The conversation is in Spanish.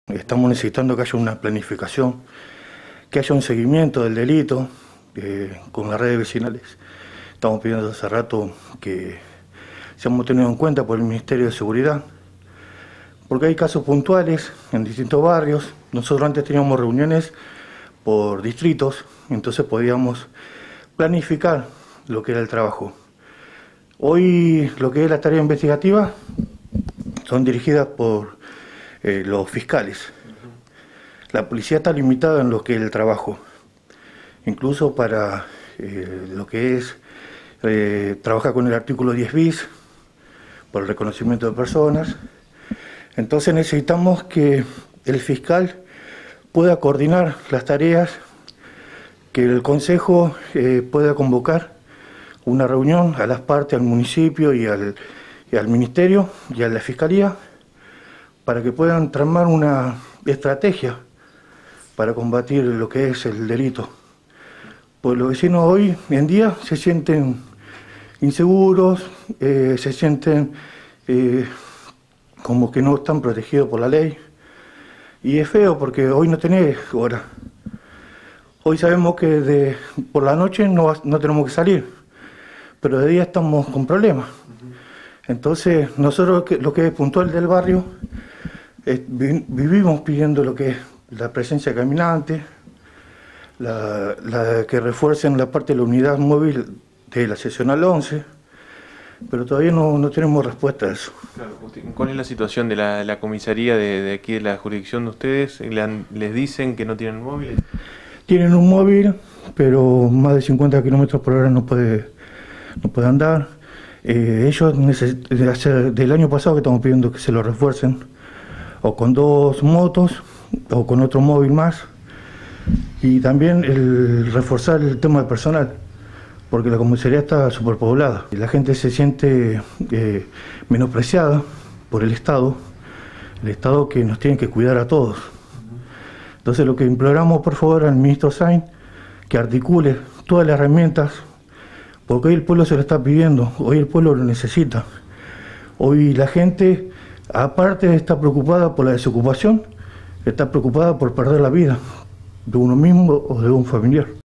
Estamos necesitando que haya una planificación, que haya un seguimiento del delito con las redes vecinales. Estamos pidiendo hace rato que seamos tenidos en cuenta por el Ministerio de Seguridad, porque hay casos puntuales en distintos barrios. Nosotros antes teníamos reuniones por distritos, entonces podíamos planificar lo que era el trabajo. Hoy lo que es la tarea investigativa son dirigidas por los fiscales. La policía está limitada en lo que es el trabajo, incluso para lo que es trabajar con el artículo 10 bis, por el reconocimiento de personas. Entonces necesitamos que el fiscal pueda coordinar las tareas, que el Consejo pueda convocar una reunión a las partes, al municipio y al Ministerio y a la Fiscalía, para que puedan tramar una estrategia para combatir lo que es el delito. Pues los vecinos hoy en día se sienten inseguros, se sienten como que no están protegidos por la ley, y es feo porque hoy no tenés hora. Hoy sabemos que por la noche no tenemos que salir, pero de día estamos con problemas. Entonces nosotros lo que es puntual del barrio, vivimos pidiendo lo que es la presencia de caminantes, que refuercen la parte de la unidad móvil de la seccional 11, pero todavía no tenemos respuesta a eso. Claro, ¿cuál es la situación de la comisaría de aquí de la jurisdicción de ustedes? ¿Les dicen que no tienen móvil? Tienen un móvil, pero más de 50 kilómetros por hora no puede andar. Ellos del año pasado que estamos pidiendo que se lo refuercen, o con 2 motos, o con otro móvil más, y también reforzar el tema de personal, porque la comisaría está superpoblada y la gente se siente menospreciada por el Estado que nos tiene que cuidar a todos. Entonces lo que imploramos por favor al ministro Sainz, que articule todas las herramientas, porque hoy el pueblo se lo está pidiendo, hoy el pueblo lo necesita. Hoy la gente, aparte de estar preocupada por la desocupación, está preocupada por perder la vida de uno mismo o de un familiar.